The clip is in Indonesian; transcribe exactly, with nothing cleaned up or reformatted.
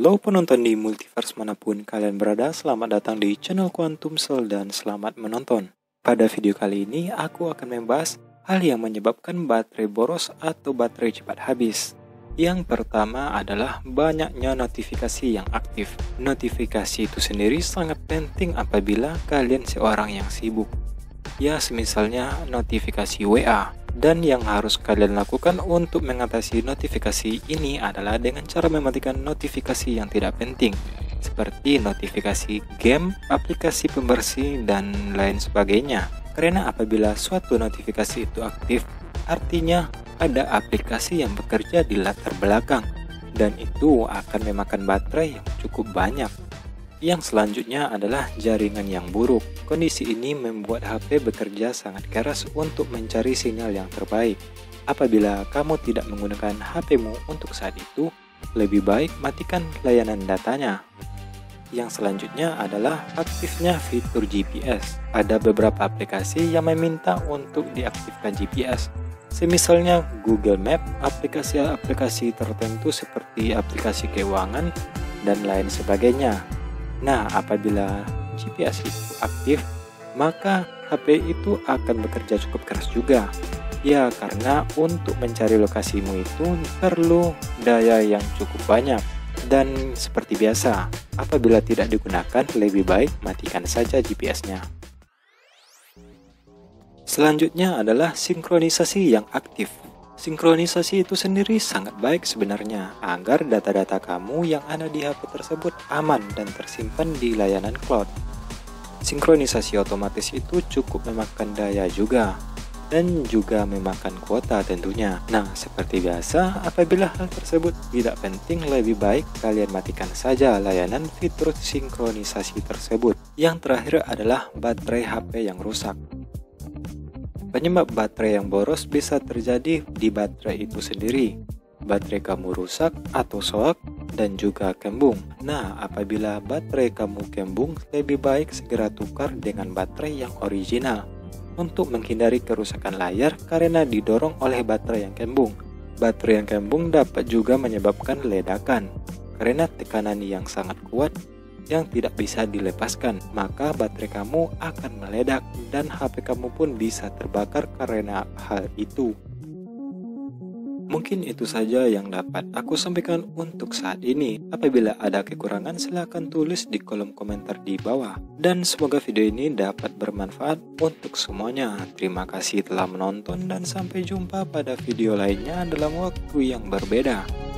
Halo penonton di multiverse manapun kalian berada, selamat datang di channel Quantum Cell dan selamat menonton. Pada video kali ini aku akan membahas hal yang menyebabkan baterai boros atau baterai cepat habis. Yang pertama adalah banyaknya notifikasi yang aktif. Notifikasi itu sendiri sangat penting apabila kalian seorang yang sibuk. Ya, semisalnya notifikasi W A. Dan yang harus kalian lakukan untuk mengatasi notifikasi ini adalah dengan cara mematikan notifikasi yang tidak penting, seperti notifikasi game, aplikasi pembersih, dan lain sebagainya. Karena apabila suatu notifikasi itu aktif, artinya ada aplikasi yang bekerja di latar belakang, dan itu akan memakan baterai yang cukup banyak. Yang selanjutnya adalah jaringan yang buruk. Kondisi ini membuat H P bekerja sangat keras untuk mencari sinyal yang terbaik. Apabila kamu tidak menggunakan H P-mu untuk saat itu, lebih baik matikan layanan datanya. Yang selanjutnya adalah aktifnya fitur G P S. Ada beberapa aplikasi yang meminta untuk diaktifkan G P S. Semisalnya Google Map, aplikasi-aplikasi tertentu seperti aplikasi keuangan, dan lain sebagainya. Nah, apabila G P S itu aktif, maka H P itu akan bekerja cukup keras juga. Ya, karena untuk mencari lokasimu itu perlu daya yang cukup banyak. Dan seperti biasa, apabila tidak digunakan, lebih baik matikan saja G P S-nya. Selanjutnya adalah sinkronisasi yang aktif. Sinkronisasi itu sendiri sangat baik sebenarnya agar data-data kamu yang ada di H P tersebut aman dan tersimpan di layanan cloud. Sinkronisasi otomatis itu cukup memakan daya juga dan juga memakan kuota tentunya. Nah, seperti biasa, apabila hal tersebut tidak penting, lebih baik kalian matikan saja layanan fitur sinkronisasi tersebut. Yang terakhir adalah baterai H P yang rusak. Penyebab baterai yang boros bisa terjadi di baterai itu sendiri. Baterai kamu rusak atau soak dan juga kembung. Nah, apabila baterai kamu kembung, lebih baik segera tukar dengan baterai yang original untuk menghindari kerusakan layar karena didorong oleh baterai yang kembung. Baterai yang kembung dapat juga menyebabkan ledakan karena tekanan yang sangat kuat yang tidak bisa dilepaskan, maka baterai kamu akan meledak dan H P kamu pun bisa terbakar karena hal itu. Mungkin itu saja yang dapat aku sampaikan untuk saat ini. Apabila ada kekurangan, silahkan tulis di kolom komentar di bawah. Dan semoga video ini dapat bermanfaat untuk semuanya. Terima kasih telah menonton dan sampai jumpa pada video lainnya dalam waktu yang berbeda.